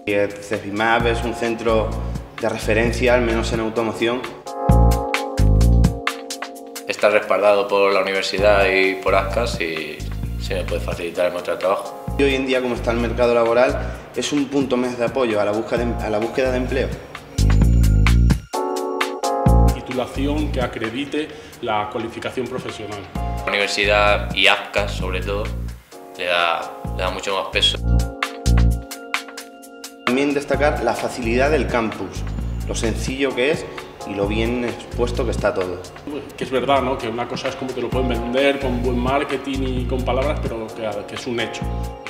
CEFIMAP es un centro de referencia, al menos en automoción. Está respaldado por la universidad y por ASCAS y se me puede facilitar el método de trabajo. Y hoy en día, como está el mercado laboral, es un punto más de apoyo a la búsqueda de empleo. Titulación que acredite la cualificación profesional. La universidad y ASCAS, sobre todo, le da mucho más peso. También destacar la facilidad del campus, lo sencillo que es y lo bien expuesto que está todo. Que es verdad, ¿no? Que una cosa es como te lo pueden vender con buen marketing y con palabras, pero que es un hecho.